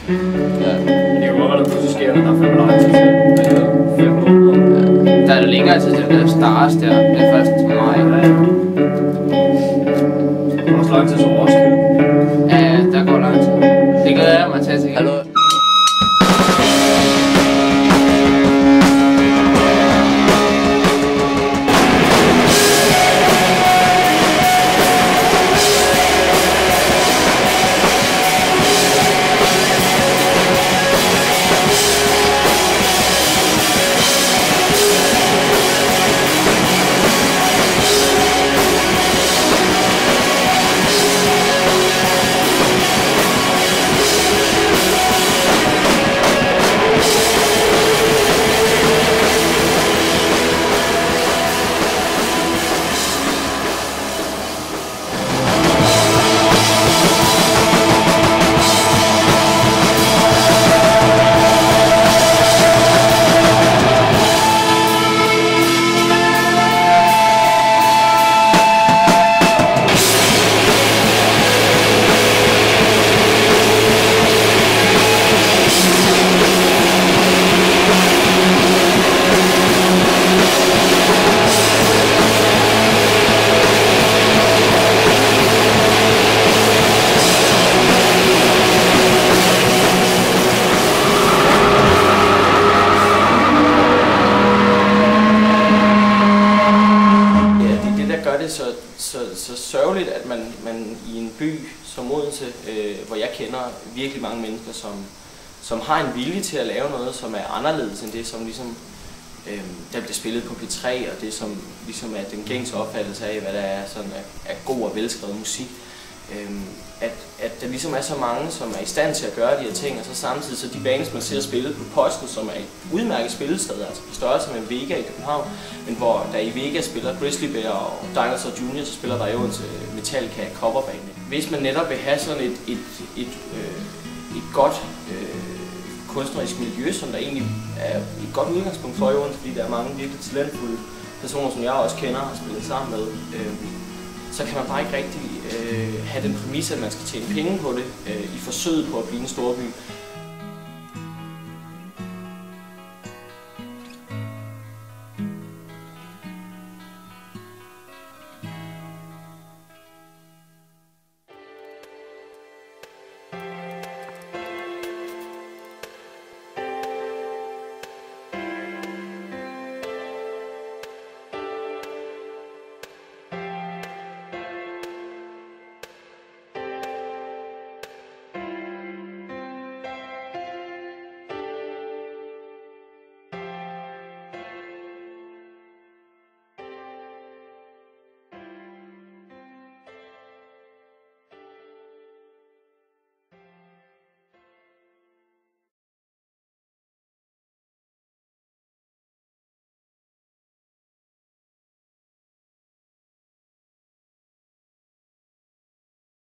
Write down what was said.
Ja. Men det er jo godt, at der pludselig sker, at der er 5 lang tid til. 5 måneder. Ja. Der er længere tid til det Stars der. Det er først til mig. Ja. Det er også lang tid som Roskilde. Ja, der går lang tid. Det glæder jeg mig til at se. Hallo. Så sørgeligt, at man i en by som Odense, hvor jeg kender virkelig mange mennesker, som har en vilje til at lave noget, som er anderledes end det, som ligesom, der bliver spillet på P3, og det som ligesom er den gængse opfattelse af, hvad der er sådan af god og velskrevet musik. At der ligesom er så mange, som er i stand til at gøre de her ting, og så samtidig så de bands, man ser spillet på Posten, som er et udmærket spillested, altså på størrelse med Vega i København, men hvor der i Vega spiller Grizzly Bear og Dinosaur Jr., så spiller der jo til Metallica coverband. Hvis man netop vil have sådan et godt kunstnerisk miljø, som der egentlig er et godt udgangspunkt for i Odense, fordi der er mange virkelig talentfulde personer, som jeg også kender og har spillet sammen med, så kan man bare ikke rigtig have den præmis, at man skal tjene penge på det i forsøget på at blive en storby.